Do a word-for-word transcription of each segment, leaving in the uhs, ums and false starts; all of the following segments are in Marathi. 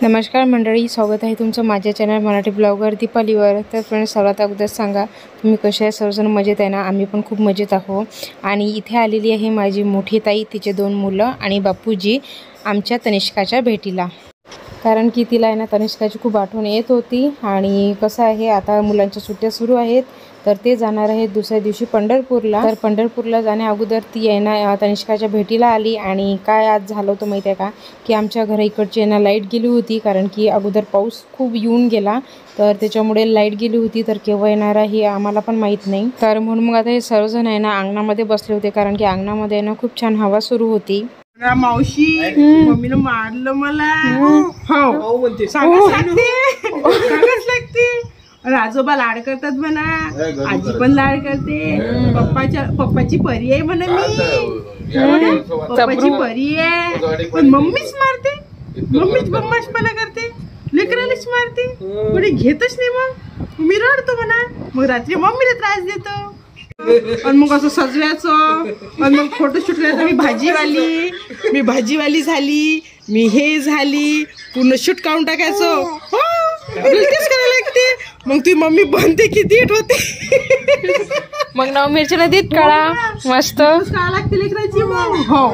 नमस्कार मंडळी, स्वागत आहे तुमचं माझ्या चॅनल मराठी ब्लॉगर दीपालीवर। तर फ्रेंड्स, सर्वात अगोदर सांगा तुम्ही कसे आहे? सर्वजण मजेत आहे ना? आम्ही पण खूप मजेत आहोत। आणि इथे आलेली आहे माझी मोठी ताई, तिचे दोन मुलं आणि बापूजी आमच्या तनिष्काच्या भेटीला। कारण की तिला आहे ना तनिष्काची खूप आठवण येत होती। आणि कसं आहे, आता मुलांच्या सुट्ट्या सुरू आहेत तर ते जाणार आहेत दुसऱ्या दिवशी पंढरपूरला। तर पंढरपूरला जाण्या अगोदर ती आहे ना तनिष्काच्या भेटीला आली। आणि काय आज झालं होतं माहिती आहे का, की आमच्या घरा इकडची आहे ना लाईट गेली होती। कारण की अगोदर पाऊस खूप येऊन गेला तर त्याच्यामुळे लाईट गेली होती। तर केव्हा येणार आहे आम्हाला पण माहीत नाही। तर म्हणून मग आता हे सर्वजण आहे ना अंगणामध्ये बसले होते, कारण की अंगणामध्ये ना खूप छान हवा सुरू होती। मावशी मम्मीनं मारलं मला, हो म्हणते, सांगाच लागते। आणि आजोबा लाड करतात म्हणा, आजी पण लाड करते, पप्पाच्या पप्पाची परी आहे म्हणा, मी पप्पाची परी आहे, पण मम्मीच मारते, मम्मीच बदमाशपणा करते, लेकरालाच मारते, कोणी घेतच नाही। मग मी रडतो म्हणा, मग रात्री मम्मीला त्रास देतो। आणि मग असं सजवायचं, आणि मग फोटोशूट करायचं। मी भाजीवाली मी भाजीवाली झाली, मी हे झाली, पूर्ण शूट काढून टाकायचं। तेच करायला लागते। मग ती मम्मी बनते की देठ होते, मग नाव मिरची देत काढा मस्त काढा लागते लेकराची। मग हो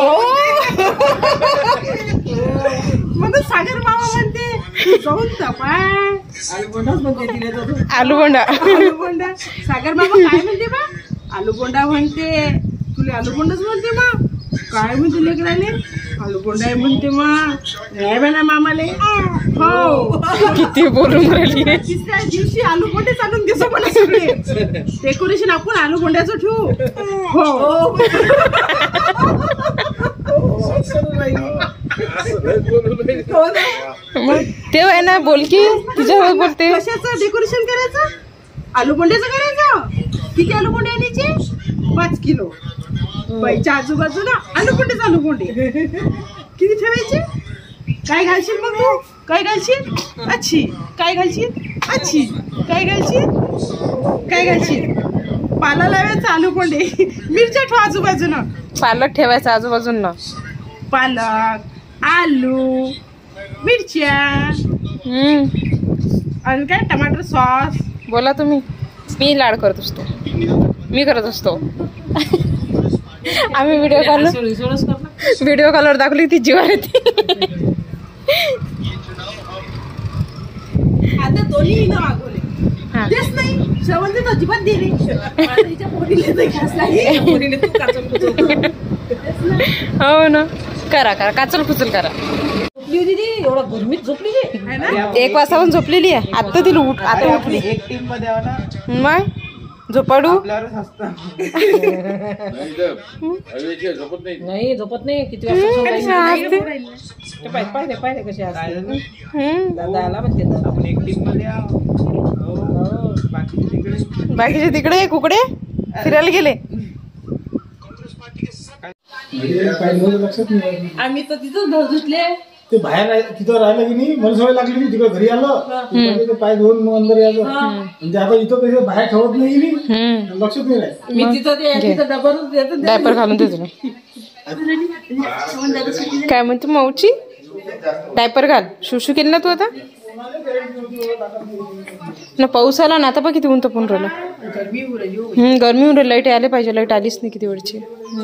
मग सागर मामा म्हणते जाऊन तपाय आलूबोंडाच म्हणते तिला, आलूबोंडा आलूबोंडा। सागर मामा काय म्हणते बा? आलूबोंडा म्हणते। तुला आलूबोंडाच म्हणते मग काय म्हणते लेकराले? आलूबोंडा आहे म्हणते मग, नाही म्हणा मामाले। हो किती बोलून राहिली। तिसऱ्या दिवशी आलूबोंडे चालून देसो मला सगळे, डेकोरेशन आपण आलूबोंड्याचं ठेवू। हो ते आहे ना बोल की तिच्यावर बोलते। कशाचं डेकोरेशन करायचं? आलूबोंड्याचं करायचं। किती आलूबोंडे आणायचे? पाच किलो। बाईच्या आजूबाजूला आलूबोंडे आलूबोंडे किती ठेवायचे? काय घालशील मग तू? काय घालशील? अच्छी काय घालशील? अच्छी काय घालशील? काय घालशील? पाला लावायचा आलूबोंडे, मिरच्या ठेवा आजूबाजूला, पालक ठेवायचा आजूबाजूला, पालक, आलू, मिरच्या, आणि काय टमाटर सॉस। बोला तुम्ही। मी लाड करत असतो, मी करत असतो। आम्ही व्हिडिओ कॉल व्हिडिओ कॉलवर दाखवली ती जीवार येते। आता दोन्ही मागवले तेच नाही, जेवण देत अजिबात दिली। हो ना, करा करा काचल कुचल करा। एवढा गरमीत झोपली एक वाजता पण झोपलेली आहे। आता तिला उठ, आता उठली। एक टीम मध्ये मग झोपाडू नाही, झोपत नाही। किती वाजता पाहिजे पाहिजे कसे असते दादा आला म्हणते, आपण एक टीम मध्ये बाकीचे तिकडे कुकडे फिरायला गेले। आम्ही तर तिथं धो धुतले, ते बाहेर तिथं राहिलं की नाही, मला सवय लागली मी तिकडे घरी आलो पाय धुवून मग अंदर यायचं। म्हणजे आता इथं कसं बाहेर ठेवत नाही मी, लक्षात नाही राहत। मी तिथं तिथं डबल डायपर घालून देतो। काय म्हणतो माऊची? डायपर घाल, शुशू केली ना तू आता ना? पाऊस आला ना, आता बघ किती ऊन तपून राहिलं। हम्म गरमी होऊन राहिली, लाईट आले पाहिजे, लाईट आलीच नाही किती वेळची।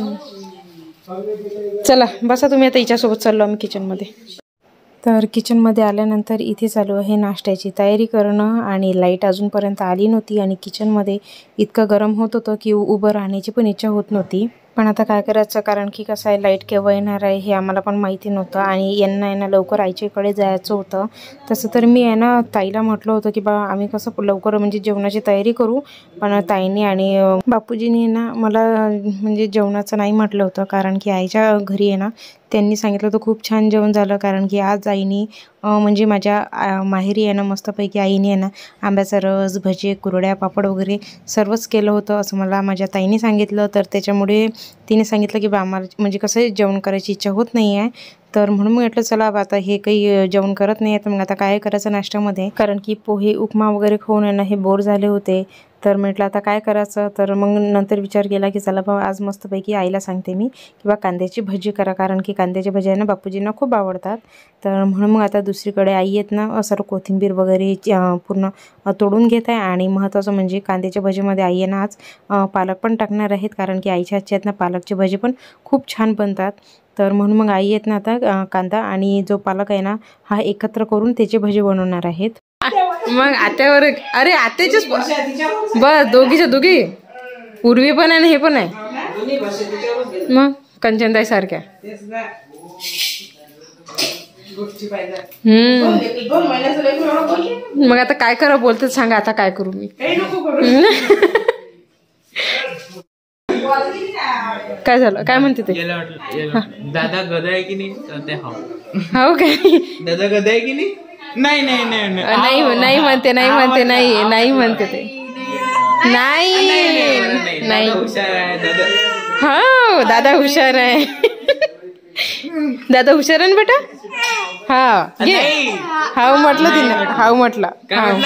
चला बसा तुम्ही, आता हिच्यासोबत चाललो आम्ही किचनमध्ये। तर किचनमध्ये आल्यानंतर इथे चालू आहे नाश्त्याची तयारी करणं। आणि लाईट अजूनपर्यंत आली नव्हती आणि किचनमध्ये इतकं गरम होत होतं की उभं राहण्याची पण इच्छा होत नव्हती। पण आता काय करायचं, कारण की कसं आहे, लाईट केव्हा येणार आहे हे आम्हाला पण माहिती नव्हतं। आणि यांना आहे ना लवकर आईच्याकडे जायचं होतं। तसं तर मी आहे ना ताईला म्हटलं होतं की बा आम्ही कसं लवकर म्हणजे जेवणाची तयारी करू, पण ताईने आणि बापूजीने ना मला म्हणजे जेवणाचं नाही म्हटलं होतं। कारण की आईच्या घरी आहे ना त्यांनी सांगितलं होतं खूप छान जेवण झालं। कारण की आज आईने म्हणजे माझ्या माहेरी आहे ना मस्तपैकी आईने आहे ना आंब्याचा रस, भजे, कुरड्या, पापड वगैरे सर्वच केलं होतं असं मला माझ्या ताईने सांगितलं। तर त्याच्यामुळे तिने सांगितलं की बा आम्हाला म्हणजे कसं जेवण करायची इच्छा होत नाही आहे। तर म्हणून मी म्हटलं चला आता हे काही जेवण करत नाही आहे तर मग आता काय करायचं नाश्त्यामध्ये, कारण की पोहे उपमा वगैरे खाऊन आहे ना हे बोर झाले होते। तर म्हटलं आता काय करायचं. तर मग नंतर विचार केला की चला बाबा आज मस्तपैकी आईला सांगते मी किंवा कांद्याची भजी करा, कारण की कांद्याची भजी आहे ना बापूजींना खूप आवडतात. तर म्हणून मग आता दुसरीकडे आई आहेत ना सर्व कोथिंबीर वगैरे पूर्ण तोडून घेत आहे. आणि महत्त्वाचं म्हणजे कांद्याच्या भजीमध्ये आई आहे ना आज पालक पण टाकणार आहेत, कारण की आईच्या हातची आहेत ना पालकची भजी पण खूप छान बनतात. तर म्हणून मग आई आहेत ना आता कांदा आणि जो पालक आहे ना हा एकत्र करून त्याची भजी बनवणार आहेत. मग आत्यावर अरे आत्याचीच बस दोघीच्या दोघी पूर्वी पण आहे हे पण आहे मग कंचनताई सारख्या. हम्म मग आता काय करा बोलते सांगा, आता काय करू मी. काय झालं काय म्हणते ते. दादा गदा आहे की नाही ते हो काय दादा गदा आहे की नाही. नाही नाही नाही नाही नाही म्हणते नाही म्हणते नाही नाही म्हणते ते नाही नाही हुशार आहे दादा. हो दादा हुशार आहे. दादा हुशार आहे ना बेटा. हा घे हाव म्हटलं तिनं हाव म्हटलं हाव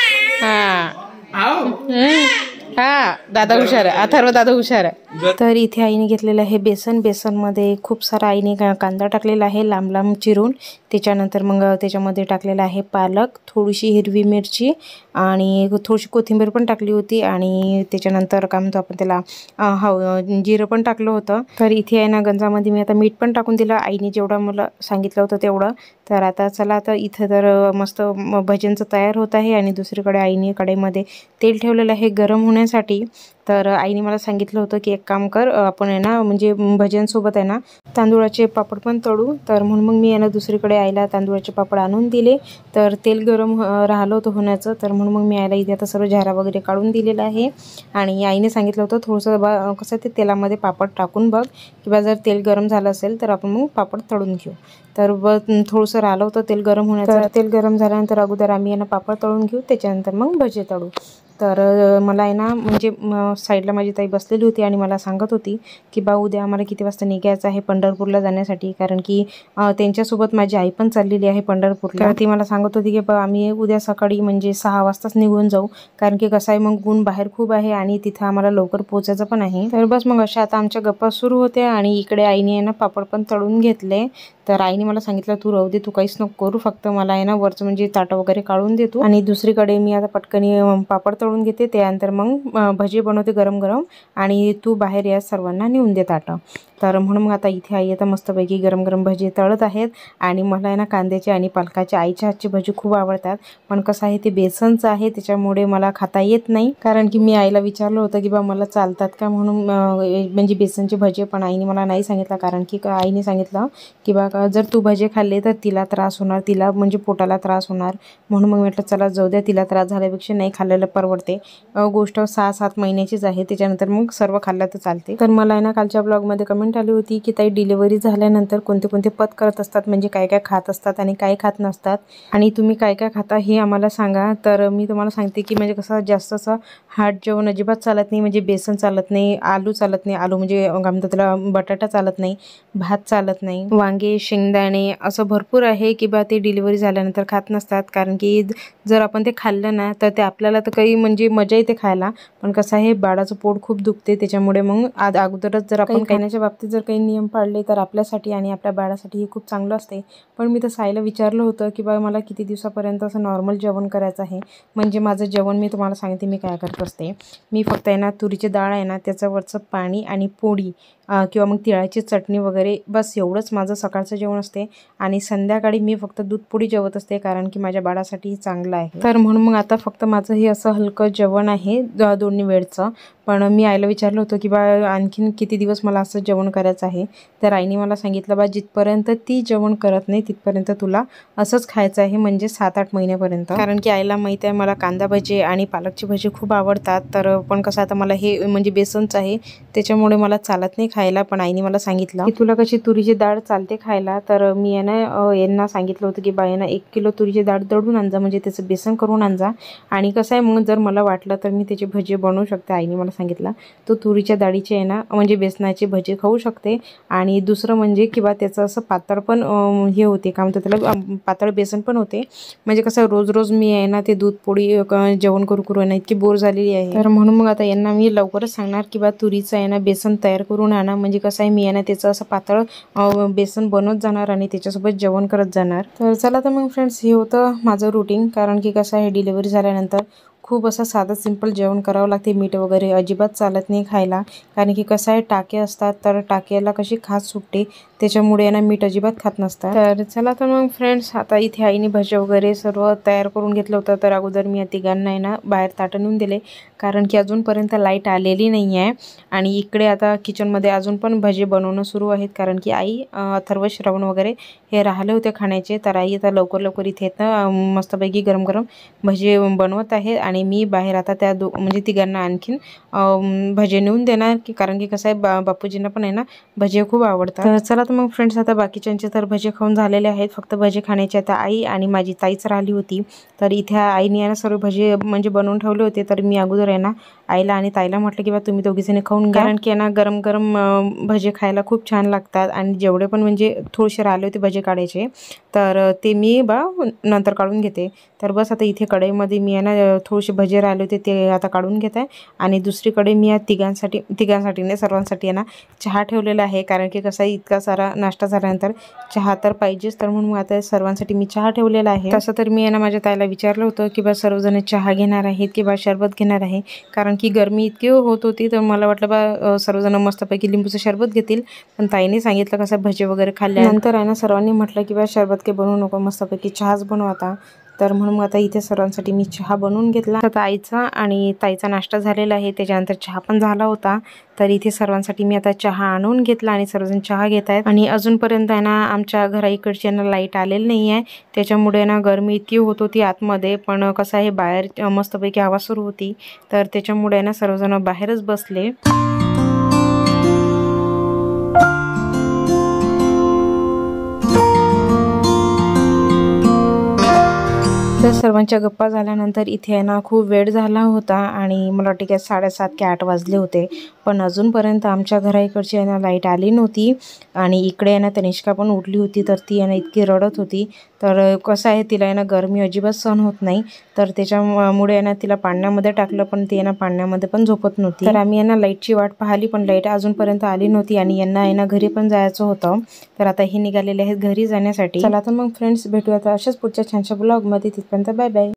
हा हा दादा हुशार आहे. अथर्व दादा हुशार आहे. तर इथे आईने घेतलेलं आहे बेसन. बेसनमध्ये खूप सारा आईने कांदा टाकलेला आहे लांब लांब चिरून. त्याच्यानंतर मग त्याच्यामध्ये टाकलेला आहे पालक, थोडीशी हिरवी मिरची आणि थोडीशी कोथिंबीर पण टाकली होती. आणि त्याच्यानंतर काय म्हणतो आपण त्याला हा जिरं पण टाकलं होतं. तर इथे आहे ना गंजामध्ये मी आता मीठ पण टाकून दिलं आईने जेवढं मला सांगितलं होतं तेवढं. तर आता चला आता इथं तर मस्त भज्यांचं तयार होत आहे. आणि दुसरीकडे आईने कढईमध्ये तेल ठेवलेलं आहे गरम होण्यासाठी. तर आईने मला सांगितलं होतं की एक काम कर आपण आहे ना म्हणजे भज्यांसोबत आहे ना तांदूळाचे पापड पण तळू. तर म्हणून मग मी आहे ना दुसरीकडे आईला तांदूळाचे पापड आणून दिले. तर तेल गरम राहिलं होतं होण्याचं. तर म्हणून मग मी आईला इथे आता सर्व झारा वगैरे काढून दिलेला आहे. आणि आईने सांगितलं होतं थोडंसं बा कसं ते तेलामध्ये पापड टाकून बघ किंवा जर तेल गरम झालं असेल तर आपण मग पापड तळून घेऊ. तर ब थोडंसं राहिलं होतं तेल गरम होण्याचं. तेल गरम झाल्यानंतर अगोदर आम्ही आहे ना पापड तळून घेऊ, त्याच्यानंतर मग भजे तळू. तर मला आहे ना म्हणजे साईडला माझी ताई बसलेली होती आणि मला सांगत होती की बा उद्या आम्हाला किती वाजता निघायचं आहे पंढरपूरला जाण्यासाठी, कारण की त्यांच्यासोबत माझी आई पण चाललेली आहे पंढरपूरला. तर ती मला सांगत होती की बा आम्ही उद्या सकाळी म्हणजे सहा वाजताच निघून जाऊ, कारण की कसं आहे मग ऊन बाहेर खूप आहे आणि तिथं आम्हाला लवकर पोहोचायचं पण आहे. तर बस मग अशा आता आमच्या गप्पा सुरू होत्या. आणि इकडे आईने आहे ना पापड पण तळून घेतले. तर आईने मला सांगितलं तू राहू दे, तू काहीच नको करू, फक्त मला आहे ना वरचं म्हणजे ताटं वगैरे काढून देतो. आणि दुसरीकडे मी आता पटकनी पापड तळून घेते, त्यानंतर मग भजी बनवते गरम गरम आणि तू बाहेर या सर्वांना नेऊन दे ताटं. तर म्हणून मग आता इथे आई आता मस्तपैकी गरम गरम भजी तळत आहेत. आणि मला आहे ना कांद्याची आणि पालकाची आईच्या हातची भजी खूप आवडतात, पण कसं आहे ते बेसनचं आहे त्याच्यामुळे मला खाता येत नाही. कारण की मी आईला विचारलं होतं की बा मला चालतात का म्हणून म्हणजे बेसनची भजी, पण आईने मला नाही सांगितलं. कारण की आईने सांगितलं की बा जर तू भजे खाल्ले तर तिला त्रास होणार, तिला म्हणजे पोटाला त्रास होणार. म्हणून मग म्हटलं चला जाऊ द्या, तिला त्रास झाल्यापेक्षा नाही खाल्लेलं परवडते. गोष्ट सहा सात महिन्याचीच आहे, त्याच्यानंतर मग सर्व खाल्लं तर चालते. तर मला आहे ना कालच्या ब्लॉगमध्ये कमेंट आली होती की ताई डिलिव्हरी झाल्यानंतर कोणते कोणते पद करत असतात, म्हणजे काय काय खात असतात आणि काय खात नसतात, आणि तुम्ही काय काय खाता हे आम्हाला सांगा. तर मी तुम्हाला सांगते की म्हणजे कसं जास्त असं हार्ड जेवण अजिबात चालत नाही. म्हणजे बेसन चालत नाही, आलू चालत नाही, आलू म्हणजे काय म्हणतात त्याला बटाटा चालत नाही, भात चालत नाही, वांगे शेंगदाणे असं भरपूर आहे की बा ते डिलिव्हरी झाल्यानंतर खात नसतात. कारण की जर आपण ते खाल्लं ना तर ते आपल्याला तर काही म्हणजे मजा येते खायला, पण कसं आहे बाळाचं पोट खूप दुखते, त्याच्यामुळे मग आज अगोदरच जर आपण खाण्याच्या बाबतीत जर काही नियम पाळले तर आपल्यासाठी आणि आपल्या बाळासाठी हे खूप चांगलं असते. पण मी तर साईला विचारलं होतं की बा मला किती दिवसापर्यंत असं नॉर्मल जेवण करायचं आहे. म्हणजे माझं जेवण मी तुम्हाला सांगते मी काय करत असते. मी फक्त आहे ना तुरीची डाळ आहे ना त्याच्यावरचं पाणी आणि पोळी किंवा मग तिळाची चटणी वगैरे बस एवढंच माझं सकाळचं जेवण असते. आणि संध्याकाळी मी फक्त दूध पोळी जेवत असते, कारण की माझ्या बाळासाठी चांगलं आहे. तर म्हणून मग आता फक्त माझं हे असं हलकं जेवण आहे दोन्ही वेळचं. पण मी आईला विचारलं होतं की बा आणखीन किती दिवस मला असं जेवण करायचं आहे. तर आईने मला सांगितलं बा जिथपर्यंत ती जेवण करत नाही तिथपर्यंत तुला असंच खायचं आहे, म्हणजे सात आठ महिन्यापर्यंत. कारण की आईला माहिती आहे मला कांदा भजी आणि पालकची भजी खूप आवडतात. तर पण कसं आता मला हे म्हणजे बेसनचं आहे त्याच्यामुळे मला चालत नाही खायला. पण आईने मला सांगितलं की तुला कशी तुरीची डाळ चालते खायला. तर मी यांना यांना सांगितलं होतं की बा यांना एक किलो तुरीची डाळ दळून आणजा, म्हणजे त्याचं बेसन करून आणजा. आणि कसं आहे मग जर मला वाटलं तर मी त्याची भजी बनवू शकते. आईने मला सांगितला तो तुरीच्या डाळीचे आहे ना म्हणजे बेसनाचे भजे खाऊ शकते आणि दुसरं म्हणजे किंवा त्याचं असं पातळ पण हे होते काय म्हणतात त्याला पातळ बेसन पण होते. म्हणजे कसं रोज रोज मी आहे ना ते दूध पोळी जेवण करू करू ना इतकी बोर झालेली आहे. तर म्हणून मग आता यांना मी लवकरच सांगणार की बा तुरीचं आहे ना बेसन तयार करून आणा. म्हणजे कसं आहे मी आहे ना त्याचं असं पातळ बेसन बनवत जाणार आणि त्याच्यासोबत जेवण करत जाणार. तर चला तर मग फ्रेंड्स हे होतं माझं रुटीन. कारण की कसं आहे डिलिव्हरी झाल्यानंतर खूप असं साधं सिंपल जेवण करावं लागते. मीठ वगैरे अजिबात चालत नाही खायला. कारण की कसं आहे टाके असतात तर टाक्याला कशी खास सुटते त्याच्यामुळे ना मीठ अजिबात खात नसतात. तर चला तर मग फ्रेंड्स आता इथे आईने भजे वगैरे सर्व तयार करून घेतलं होतं. तर अगोदर मी या तिघांना आहे ना बाहेर ताटं नेऊन दिले कारण की अजूनपर्यंत लाईट आलेली नाही आहे. आणि इकडे आता किचनमध्ये अजून पण भजे बनवणं सुरू आहेत. कारण की आई अथर्व श्रवण वगैरे हे राहिले होते खाण्याचे. तर आई आता लवकर लवकर इथे येतं मस्तपैकी गरम गरम भजे बनवत आहे. आणि मी बाहेर आता त्या दो म्हणजे तिघांना आणखीन भजे नेऊन देणार की कारण की कसं आहे बा बापूजींना पण आहे ना भजे खूप आवडतात. तर चला तर मग फ्रेंड्स आता बाकीच्यांचे तर भजे खाऊन झालेले आहेत. फक्त भजे खाण्याचे आता आई आणि माझी ताईच राहिली होती. तर इथे आईने आहे ना सर्व भजे म्हणजे बनवून ठेवले होते. तर मी अगोदर आहे ना आईला आणि ताईला म्हटलं की बा तुम्ही दोघीजणी खाऊन घ्या. कारण की आहे ना गरम गरम भजे खायला खूप छान लागतात. आणि जेवढे पण म्हणजे थोडेसे राहिले होते भजे काढायचे तर ते मी बा नंतर काढून घेते. तर बस आता इथे कढईमध्ये मी आहे ना थोडेसे भजे राहिले होते ते आता काढून घेत आहे. आणि दुसरीकडे मी या तिघांसाठी तिघांसाठी नाही सर्वांसाठी आहे ना चहा ठेवलेला आहे. कारण की कसं आहे इतका सारा नाश्ता झाल्यानंतर चहा तर पाहिजेच. तर म्हणून आता सर्वांसाठी मी चहा ठेवलेला आहे. तसं तर मी आहे ना माझ्या ताईला विचारलं होतं की बा सर्वजण चहा घेणार आहेत की बा शरबत घेणार आहे. कारण की गरमी इतकी होत होती तर मला वाटलं बा सर्वजण मस्तपैकी लिंबूचं शरबत घेतील. पण ताईने सांगितलं कसं भजे वगैरे खाल्ल्यानंतर आहे ना सर्वांनी म्हटलं की बा शरबत काही बनवू नको मस्तपैकी चहाच बनव आता. तर म्हणून मग आता इथे सर्वांसाठी मी चहा बनवून घेतला. आता आईचा आणि ताईचा नाश्ता झालेला आहे त्याच्यानंतर चहा पण झाला होता. तर इथे सर्वांसाठी मी आता चहा आणून घेतला आणि सर्वजण चहा घेत आहेत. आणि अजूनपर्यंत आहे ना आमच्या घरा इकडची ना लाईट आलेली नाही आहे त्याच्यामुळे ना गरमी इतकी होत होती आतमध्ये. पण कसं आहे बाहेर मस्तपैकी हवा सुरू होती तर त्याच्यामुळे ना सर्वजण बाहेरच बसले. तर सर्वांच्या गप्पा झाल्यानंतर इथे आहे ना खूप वेळ झाला होता आणि मला वाटतं की साडेसात की आठ वाजले होते. पण अजूनपर्यंत आमच्या घरा इकडची आहे ना लाईट आली नव्हती. आणि इकडे आहे ना तनिष्का पण उठली होती तर ती आहे ना इतकी रडत होती. तर कसं आहे तिला आहे ना गरमी अजिबात सहन होत नाही. तर त्याच्यामुळे आहे ना तिला पाण्यामध्ये टाकलं पण ती आहे ना पाण्यामध्ये पण झोपत नव्हती. तर आम्ही आहे ना लाईटची वाट पाहिली पण लाईट अजूनपर्यंत आली नव्हती. आणि यांना आहे ना घरी पण जायचं होतं. तर आता हे निघालेले आहेत घरी जाण्यासाठी. चला तर मग फ्रेंड्स भेटूया आता अशाच पुढच्या छानशा ब्लॉगमध्ये. तिथपर्यंत बाय बाय.